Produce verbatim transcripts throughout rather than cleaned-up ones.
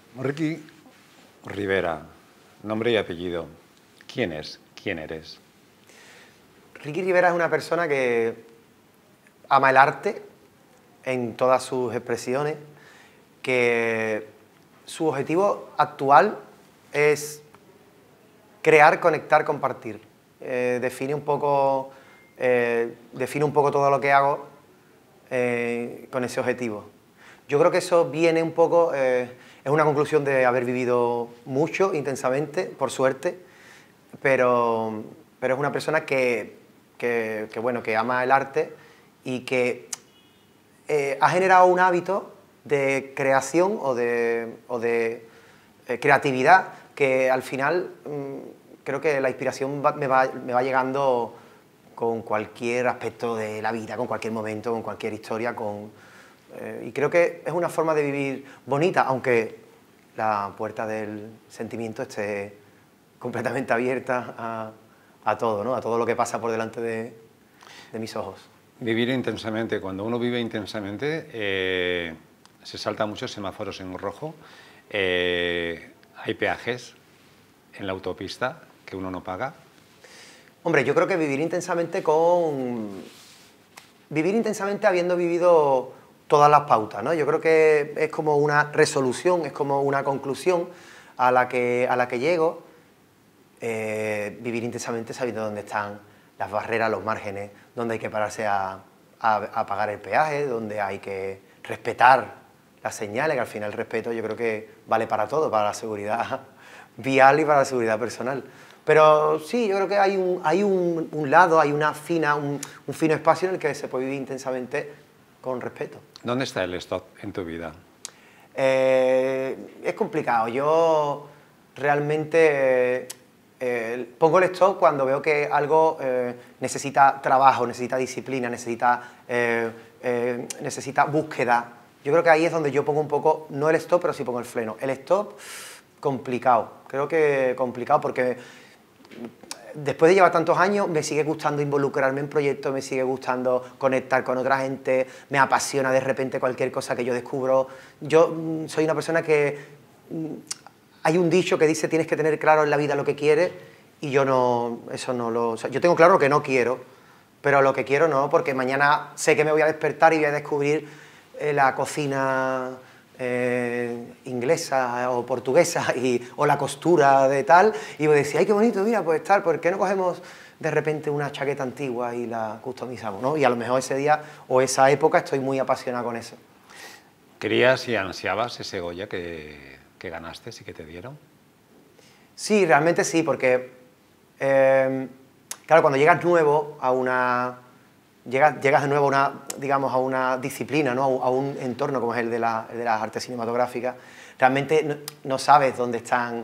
Ricky Rivera, nombre y apellido. ¿Quién es? ¿Quién eres? Ricky Rivera es una persona que ama el arte en todas sus expresiones, que su objetivo actual es crear, conectar, compartir. Eh, define un poco, eh, define un poco todo lo que hago eh, con ese objetivo. Yo creo que eso viene un poco, eh, es una conclusión de haber vivido mucho, intensamente, por suerte, pero, pero es una persona que, que, que, bueno, que ama el arte y que eh, ha generado un hábito de creación o de, o de eh, creatividad que al final mmm, creo que la inspiración va, me, va, me va llegando con cualquier aspecto de la vida, con cualquier momento, con cualquier historia, con, eh, y creo que es una forma de vivir bonita, aunque la puerta del sentimiento esté completamente abierta a, a todo, ¿no? A todo lo que pasa por delante de, de mis ojos. Vivir intensamente. Cuando uno vive intensamente, eh, se salta muchos semáforos en rojo, eh, hay peajes en la autopista que uno no paga. Hombre, yo creo que vivir intensamente con... Vivir intensamente habiendo vivido todas las pautas, ¿no? Yo creo que es como una resolución, es como una conclusión a la que, a la que llego. Eh, vivir intensamente sabiendo dónde están las barreras, los márgenes, dónde hay que pararse a, a, a pagar el peaje, dónde hay que respetar las señales, que al final el respeto yo creo que vale para todo, para la seguridad vial y para la seguridad personal. Pero sí, yo creo que hay un, hay un, un lado, hay una fina, un, un fino espacio en el que se puede vivir intensamente con respeto. ¿Dónde está el stop en tu vida? Eh, es complicado. Yo realmente eh, pongo el stop cuando veo que algo eh, necesita trabajo, necesita disciplina, necesita, eh, eh, necesita búsqueda. Yo creo que ahí es donde yo pongo un poco, no el stop, pero sí pongo el freno. El stop, complicado. Creo que complicado porque después de llevar tantos años me sigue gustando involucrarme en proyectos, me sigue gustando conectar con otra gente, me apasiona de repente cualquier cosa que yo descubro. Yo mm, soy una persona que... Mm, hay un dicho que dice tienes que tener claro en la vida lo que quieres y yo no... Eso no lo... O sea, yo tengo claro lo que no quiero, pero lo que quiero no, porque mañana sé que me voy a despertar y voy a descubrir eh, la cocina... Eh, inglesa o portuguesa y, o la costura de tal, y voy a decir, ay, qué bonito, mira, pues tal, ¿por qué no cogemos de repente una chaqueta antigua y la customizamos, ¿no? Y a lo mejor ese día o esa época estoy muy apasionado con eso. ¿Querías y ansiabas ese Goya que, que ganaste y que te dieron? Sí, realmente sí, porque, eh, claro, cuando llegas nuevo a una... Llegas, llegas de nuevo a una, digamos, a una disciplina, ¿no? a un entorno como es el de, la, el de las artes cinematográficas, realmente no, no sabes dónde están,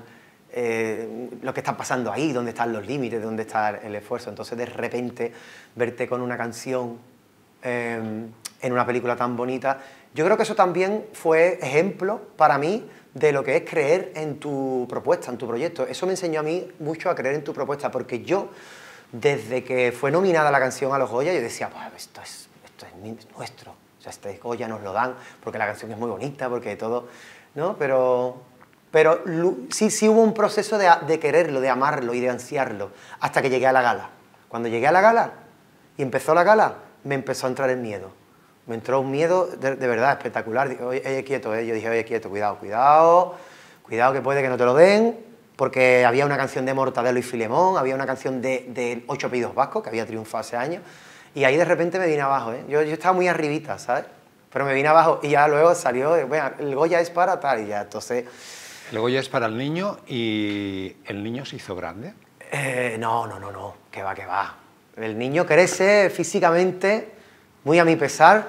eh, lo que está pasando ahí, dónde están los límites, dónde está el esfuerzo. Entonces, de repente, verte con una canción eh, en una película tan bonita, yo creo que eso también fue ejemplo para mí de lo que es creer en tu propuesta, en tu proyecto. Eso me enseñó a mí mucho a creer en tu propuesta, porque yo... Desde que fue nominada la canción a los Goya, yo decía, pues esto es, esto es nuestro, o sea, este Goya nos lo dan, porque la canción es muy bonita, porque todo, ¿no? Pero, pero sí, sí hubo un proceso de, de quererlo, de amarlo y de ansiarlo, hasta que llegué a la gala. Cuando llegué a la gala y empezó la gala, me empezó a entrar el miedo. Me entró un miedo de, de verdad espectacular. Dije, oye, oye, quieto, ¿eh? Yo dije, oye, quieto, cuidado, cuidado, cuidado que puede que no te lo den, porque había una canción de Mortadelo y Filemón, había una canción de, de Ocho Apellidos Vascos, que había triunfado hace años, y ahí de repente me vine abajo, ¿eh? Yo, yo estaba muy arribita, ¿sabes? Pero me vine abajo y ya luego salió, bueno, el Goya es para tal, y ya, entonces... El Goya es para el niño y el niño se hizo grande. Eh, no, no, no, no, que va, que va. El niño crece físicamente, muy a mi pesar,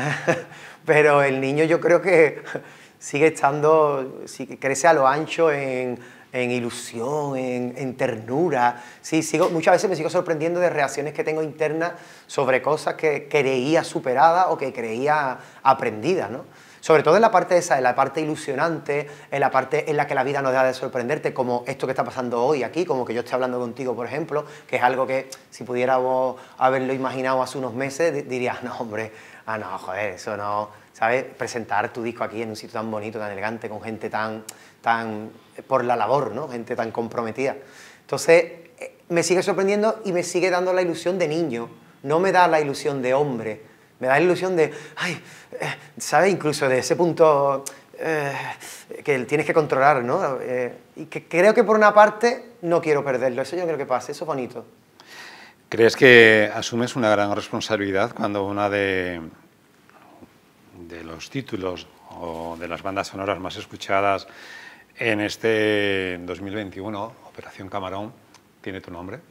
pero el niño yo creo que sigue estando, sigue, crece a lo ancho en... en ilusión, en, en ternura. Sí, sigo, muchas veces me sigo sorprendiendo de reacciones que tengo internas sobre cosas que creía superadas o que creía aprendidas, ¿no? Sobre todo en la parte esa, en la parte ilusionante, en la parte en la que la vida no deja de sorprenderte, como esto que está pasando hoy aquí, como que yo estoy hablando contigo, por ejemplo, que es algo que si pudiéramos haberlo imaginado hace unos meses, dirías, no, hombre, ah, no, joder, eso no... O ¿sabes? Presentar tu disco aquí en un sitio tan bonito, tan elegante, con gente tan, tan por la labor, ¿no? Gente tan comprometida. Entonces, me sigue sorprendiendo y me sigue dando la ilusión de niño. No me da la ilusión de hombre. Me da la ilusión de, ay, eh, ¿sabes? Incluso de ese punto eh, que tienes que controlar, ¿no? Eh, y que creo que por una parte no quiero perderlo. Eso yo creo que pasa, eso es bonito. ¿Crees que asumes una gran responsabilidad cuando una de, de los títulos o de las bandas sonoras más escuchadas en este dos mil veintiuno, Operación Camarón, tiene tu nombre?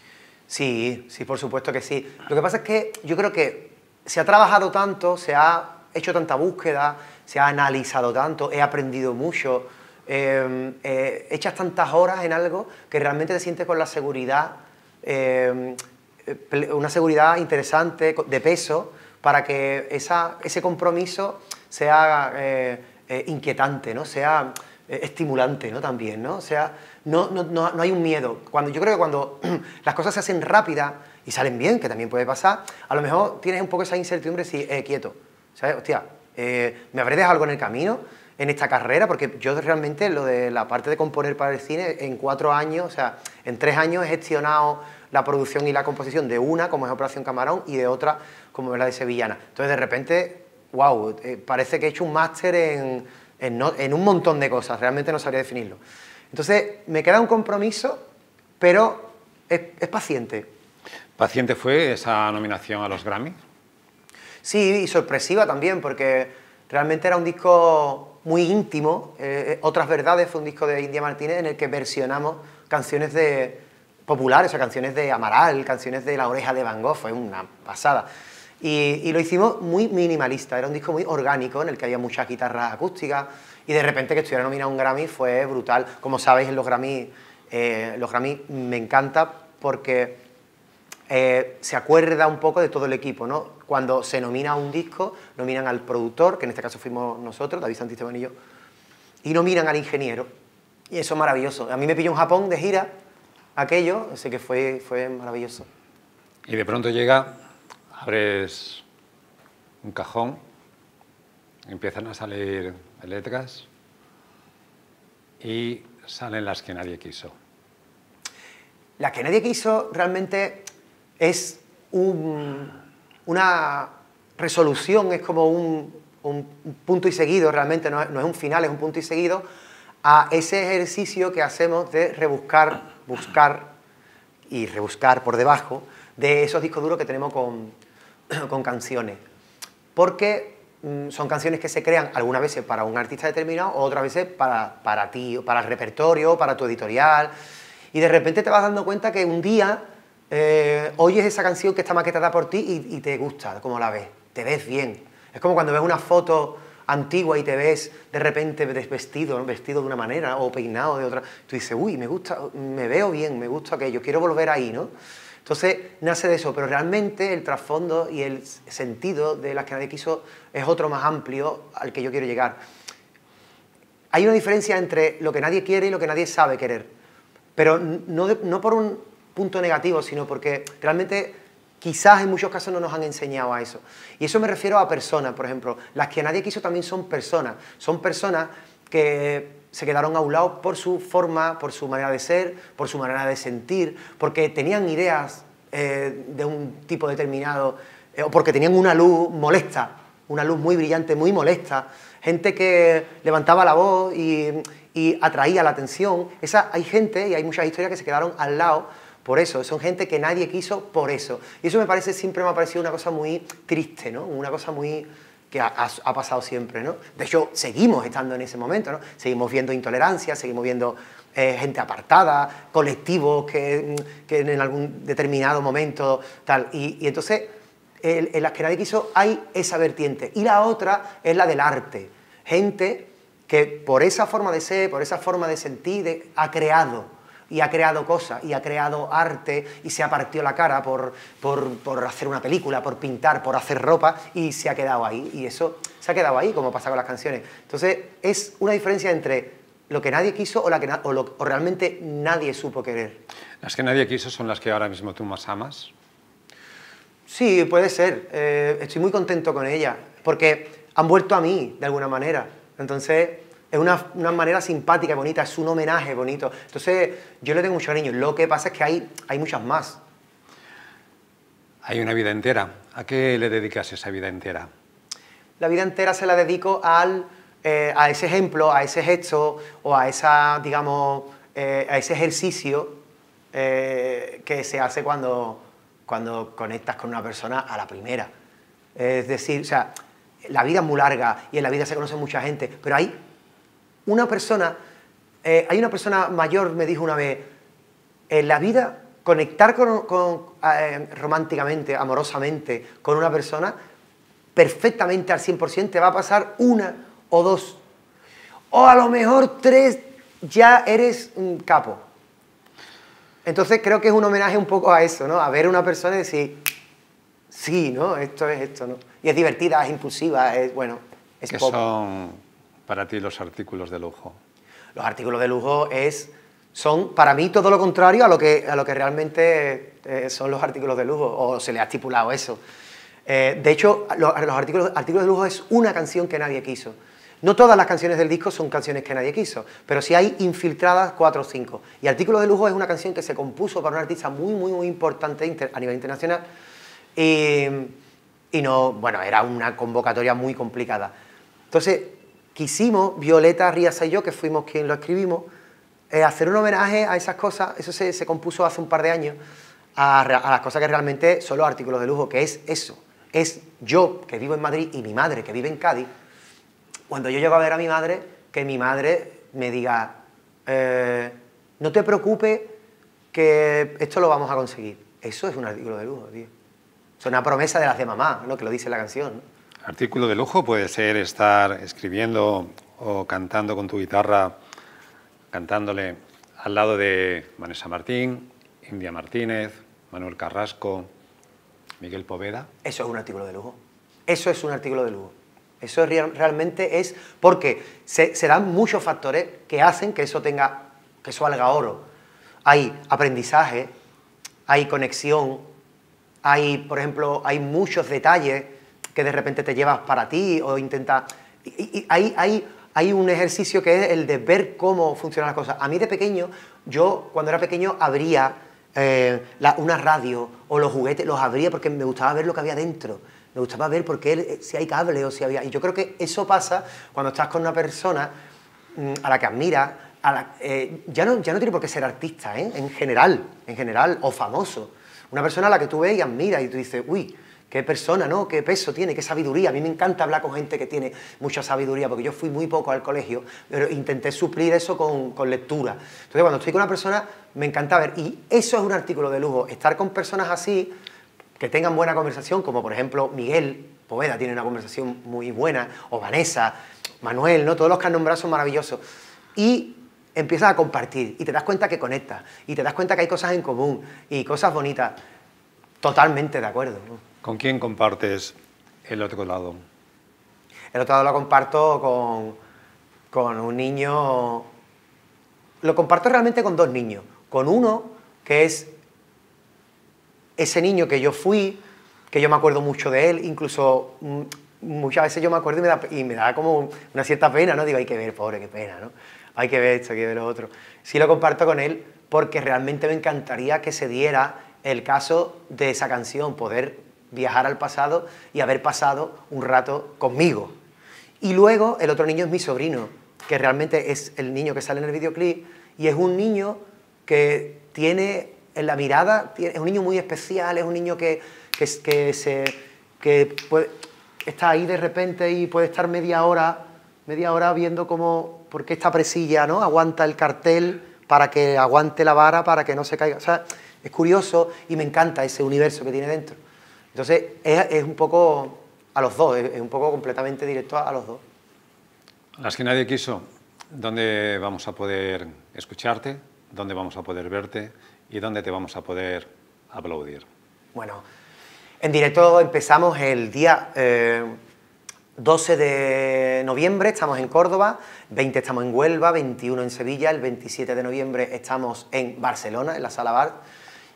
Sí, sí, por supuesto que sí. Lo que pasa es que yo creo que se ha trabajado tanto, se ha hecho tanta búsqueda, se ha analizado tanto, he aprendido mucho, eh, eh, echas tantas horas en algo que realmente te sientes con la seguridad, eh, una seguridad interesante, de peso, para que esa, ese compromiso sea eh, eh, inquietante, ¿no? Sea eh, estimulante, ¿no? También, ¿no? O sea, no, no, no, no hay un miedo. Cuando, yo creo que cuando las cosas se hacen rápidas y salen bien, que también puede pasar, a lo mejor tienes un poco esa incertidumbre si, eh, quieto, ¿sabes? Hostia, eh, ¿me habré dejado algo en el camino en esta carrera? Porque yo realmente lo de la parte de componer para el cine, en cuatro años, o sea, en tres años he gestionado la producción y la composición de una, como es Operación Camarón, y de otra, como es la de Sevillana. Entonces, de repente, wow, eh, parece que he hecho un máster en, en, no, en un montón de cosas, realmente no sabría definirlo. Entonces, me queda un compromiso, pero es, es paciente. ¿Paciente fue esa nominación a los Grammy? Sí, y sorpresiva también, porque realmente era un disco muy íntimo. Eh, Otras Verdades fue un disco de India Martínez en el que versionamos canciones de populares, o sea, canciones de Amaral, canciones de La Oreja de Van Gogh, fue una pasada. Y, y lo hicimos muy minimalista, era un disco muy orgánico en el que había muchas guitarras acústicas y de repente que estuviera nominado a un Grammy fue brutal. Como sabéis, en los Grammy, eh, los Grammy me encanta porque eh, se acuerda un poco de todo el equipo, ¿no? Cuando se nomina a un disco, nominan al productor, que en este caso fuimos nosotros, David Santisteban y yo, y nominan al ingeniero. Y eso es maravilloso. A mí me pilló en Japón de gira aquello, así que fue, fue maravilloso. Y de pronto llega, abres un cajón, empiezan a salir letras y salen las que nadie quiso. Las que nadie quiso realmente es un, una resolución, es como un, un punto y seguido, realmente no es, no es un final, es un punto y seguido a ese ejercicio que hacemos de rebuscar, buscar y rebuscar por debajo de esos discos duros que tenemos con, con canciones. Porque mmm, son canciones que se crean algunas veces para un artista determinado o otras veces para, para ti, para el repertorio, para tu editorial. Y de repente te vas dando cuenta que un día eh, oyes esa canción que está maquetada por ti y, y te gusta, como la ves, te ves bien. Es como cuando ves una foto antigua y te ves de repente desvestido, ¿no? Vestido de una manera o peinado de otra. Tú dices, uy, me gusta, me veo bien, me gusta aquello, quiero volver ahí, ¿no? Entonces nace de eso, pero realmente el trasfondo y el sentido de Las que nadie quiso es otro más amplio al que yo quiero llegar. Hay una diferencia entre lo que nadie quiere y lo que nadie sabe querer, pero no, de, no por un punto negativo, sino porque realmente quizás en muchos casos no nos han enseñado a eso. Y eso me refiero a personas, por ejemplo. Las que nadie quiso también son personas, son personas que se quedaron a un lado por su forma, por su manera de ser, por su manera de sentir, porque tenían ideas eh, de un tipo determinado, eh, o porque tenían una luz molesta, una luz muy brillante, muy molesta, gente que levantaba la voz y, y atraía la atención. Esa, hay gente, y hay muchas historias que se quedaron al lado por eso, son gente que nadie quiso por eso. Y eso me parece, siempre me ha parecido una cosa muy triste, ¿no? Una cosa muy que ha, ha, ha pasado siempre, ¿no? De hecho, seguimos estando en ese momento, ¿no? Seguimos viendo intolerancia, seguimos viendo eh, gente apartada, colectivos que, que en algún determinado momento tal. Y, y entonces, en, en Las que nadie quiso hay esa vertiente. Y la otra es la del arte. Gente que por esa forma de ser, por esa forma de sentir, de, ha creado. Y ha creado cosas, y ha creado arte, y se ha partido la cara por, por, por hacer una película, por pintar, por hacer ropa, y se ha quedado ahí. Y eso se ha quedado ahí, como pasa con las canciones. Entonces, es una diferencia entre lo que nadie quiso o, la que na o, lo, o realmente nadie supo querer. ¿Las que nadie quiso son las que ahora mismo tú más amas? Sí, puede ser. Eh, estoy muy contento con ella, porque han vuelto a mí, de alguna manera. Entonces, es una, una manera simpática y bonita, es un homenaje bonito. Entonces, yo le tengo mucho cariño. Lo que pasa es que hay, hay muchas más. Hay una vida entera. ¿A qué le dedicas esa vida entera? La vida entera se la dedico al, eh, a ese ejemplo, a ese gesto o a, esa, digamos, eh, a ese ejercicio eh, que se hace cuando, cuando conectas con una persona a la primera. Es decir, o sea, la vida es muy larga y en la vida se conoce mucha gente, pero hay una persona, eh, hay una persona mayor, me dijo una vez, en la vida, conectar con, con, eh, románticamente, amorosamente con una persona, perfectamente al cien por ciento te va a pasar una o dos. O a lo mejor tres, ya eres un capo. Entonces creo que es un homenaje un poco a eso, ¿no? A ver a una persona y decir, sí, ¿no? Esto es esto, ¿no? Y es divertida, es impulsiva, es, bueno, es ¿Qué pop. son para ti los artículos de lujo? Los artículos de lujo es, son, para mí, todo lo contrario a lo que, a lo que realmente eh, son los artículos de lujo, o se le ha estipulado eso. Eh, de hecho, los, los artículos, artículos de lujo es una canción que nadie quiso. No todas las canciones del disco son canciones que nadie quiso, pero sí hay infiltradas cuatro o cinco. Y Artículos de lujo es una canción que se compuso para un artista muy, muy, muy importante inter, a nivel internacional. Y, y no, bueno, era una convocatoria muy complicada. Entonces, quisimos, Violeta, Riasa y yo, que fuimos quien lo escribimos, eh, hacer un homenaje a esas cosas. Eso se, se compuso hace un par de años, a, a las cosas que realmente son los artículos de lujo, que es eso. Es yo, que vivo en Madrid, y mi madre, que vive en Cádiz. Cuando yo llego a ver a mi madre, que mi madre me diga, eh, no te preocupes, que esto lo vamos a conseguir. Eso es un artículo de lujo, tío. Es una promesa de las de mamá, ¿no? Que lo dice la canción, ¿no? Artículo de lujo puede ser estar escribiendo o cantando con tu guitarra, cantándole al lado de Vanessa Martín, India Martínez, Manuel Carrasco, Miguel Poveda. Eso es un artículo de lujo. Eso es un artículo de lujo. Eso es real, realmente es porque se, se dan muchos factores que hacen que eso tenga, que eso valga oro. Hay aprendizaje, hay conexión, hay, por ejemplo, hay muchos detalles que de repente te llevas para ti o intentas... Y, y, hay, hay, hay un ejercicio que es el de ver cómo funcionan las cosas. A mí de pequeño, yo cuando era pequeño abría eh, la, una radio o los juguetes, los abría porque me gustaba ver lo que había dentro. Me gustaba ver por qué, si hay cable o si había... Y yo creo que eso pasa cuando estás con una persona mmm, a la que admiras, a la, eh, ya, no, ya no tiene por qué ser artista, ¿eh? En general, en general, o famoso. Una persona a la que tú ves y admiras y tú dices, uy, qué persona, ¿no? Qué peso tiene, qué sabiduría. A mí me encanta hablar con gente que tiene mucha sabiduría, porque yo fui muy poco al colegio, pero intenté suplir eso con, con lectura. Entonces, cuando estoy con una persona, me encanta ver. Y eso es un artículo de lujo, estar con personas así, que tengan buena conversación, como por ejemplo Miguel Poveda tiene una conversación muy buena, o Vanessa, Manuel, ¿no? Todos los que han nombrado son maravillosos. Y empiezas a compartir, y te das cuenta que conectas, y te das cuenta que hay cosas en común, y cosas bonitas. Totalmente de acuerdo, ¿no? ¿Con quién compartes el otro lado? El otro lado lo comparto con, con un niño... Lo comparto realmente con dos niños. Con uno, que es ese niño que yo fui, que yo me acuerdo mucho de él, incluso mm, muchas veces yo me acuerdo y me, da, y me da como una cierta pena, ¿no? Digo, hay que ver, pobre, qué pena, ¿no? Hay que ver esto, hay que ver lo otro. Sí lo comparto con él porque realmente me encantaría que se diera el caso de esa canción, poder viajar al pasado y haber pasado un rato conmigo. Y luego el otro niño es mi sobrino, que realmente es el niño que sale en el videoclip, y es un niño que tiene en la mirada, es un niño muy especial, es un niño que, que, que, se, que puede, está ahí de repente y puede estar media hora, media hora viendo cómo, por qué esta presilla, ¿no? Aguanta el cartel para que aguante la vara, para que no se caiga. O sea, es curioso y me encanta ese universo que tiene dentro. Entonces, es, es un poco a los dos, es, es un poco completamente directo a, a los dos. Las que nadie quiso, ¿dónde vamos a poder escucharte? ¿Dónde vamos a poder verte? ¿Y dónde te vamos a poder aplaudir? Bueno, en directo empezamos el día eh, doce de noviembre, estamos en Córdoba, veinte estamos en Huelva, veintiuno en Sevilla, el veintisiete de noviembre estamos en Barcelona, en la Sala Bar,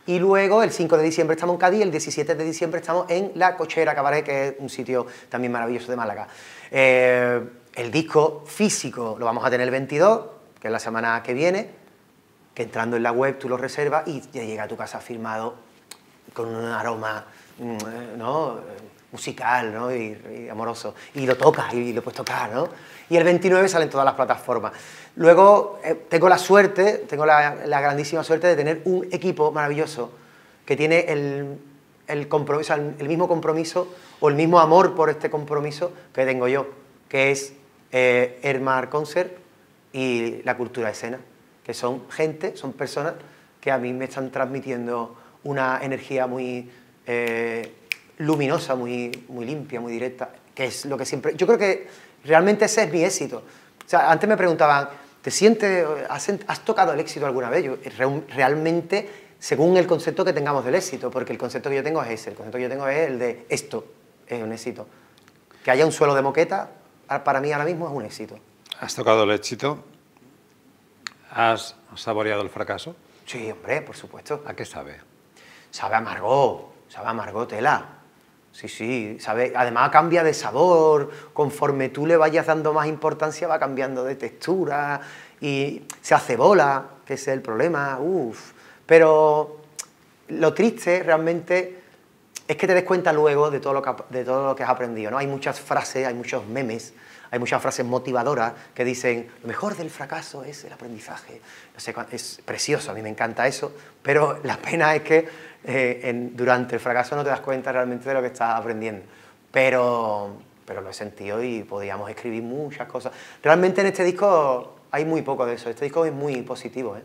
Y luego el cinco de diciembre estamos en Cádiz y el diecisiete de diciembre estamos en La Cochera Cabaret, que es un sitio también maravilloso de Málaga. Eh, el disco físico lo vamos a tener el veintidós, que es la semana que viene, que entrando en la web tú lo reservas y te llega a tu casa firmado con un aroma, ¿no?, musical, ¿no?, y, y amoroso, y lo tocas y lo puedes tocar, ¿no? Y el veintinueve salen todas las plataformas. Luego eh, tengo la suerte, tengo la, la grandísima suerte de tener un equipo maravilloso que tiene el, el, compromiso, el mismo compromiso o el mismo amor por este compromiso que tengo yo, que es eh, Hermar Concert y La Cultura Escena, que son gente, son personas que a mí me están transmitiendo una energía muy eh, luminosa, muy, muy limpia, muy directa, que es lo que siempre... Yo creo que realmente ese es mi éxito. O sea, antes me preguntaban, ¿te sientes, has, has tocado el éxito alguna vez? Yo, realmente, según el concepto que tengamos del éxito, porque el concepto que yo tengo es ese, el concepto que yo tengo es el de esto es un éxito. Que haya un suelo de moqueta, para mí ahora mismo es un éxito. ¿Has tocado el éxito? ¿Has saboreado el fracaso? Sí, hombre, por supuesto. ¿A qué sabe? Sabe a amargó, sabe a amargó tela. Sí, sí, sabe, además cambia de sabor, conforme tú le vayas dando más importancia va cambiando de textura y se hace bola, que ese es el problema, uff. Pero lo triste realmente es que te des cuenta luego de todo lo que, de todo lo que has aprendido, ¿no? Hay muchas frases, hay muchos memes, hay muchas frases motivadoras que dicen lo mejor del fracaso es el aprendizaje. No sé, es precioso, a mí me encanta eso, pero la pena es que eh, en, durante el fracaso no te das cuenta realmente de lo que estás aprendiendo. Pero, pero lo he sentido y podíamos escribir muchas cosas. Realmente en este disco hay muy poco de eso, este disco es muy positivo, ¿eh?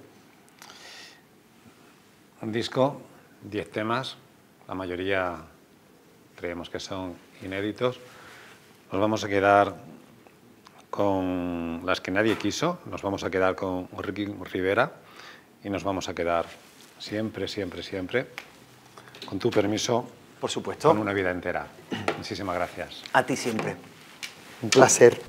Un disco, diez temas, la mayoría creemos que son inéditos. Nos vamos a quedar con las que nadie quiso, nos vamos a quedar con Ricky Rivera y nos vamos a quedar siempre, siempre, siempre, con tu permiso, por supuesto, con Una vida entera. Muchísimas gracias. A ti siempre. Un placer.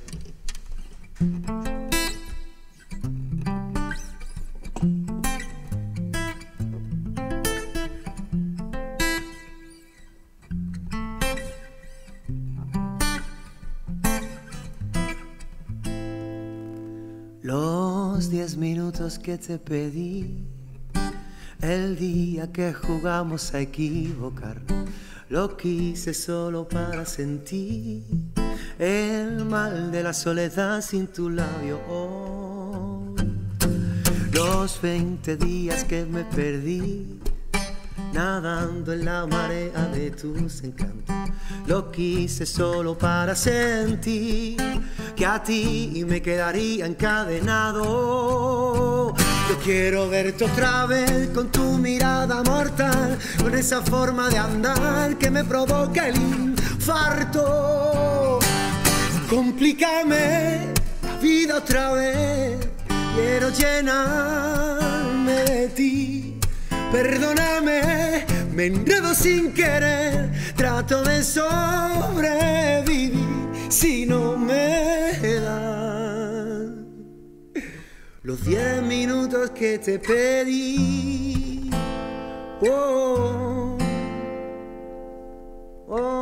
Los diez minutos que te pedí, el día que jugamos a equivocar, lo quise solo para sentir el mal de la soledad sin tu labio. Oh, los veinte días que me perdí, nadando en la marea de tus encantos, lo quise solo para sentir que a ti me quedaría encadenado. Yo quiero verte otra vez con tu mirada mortal, con esa forma de andar que me provoca el infarto. Complícame la vida otra vez, quiero llenarme de ti. Perdóname, me enredo sin querer, trato de sobrevivir si no me das los diez minutos que te pedí. Oh, oh.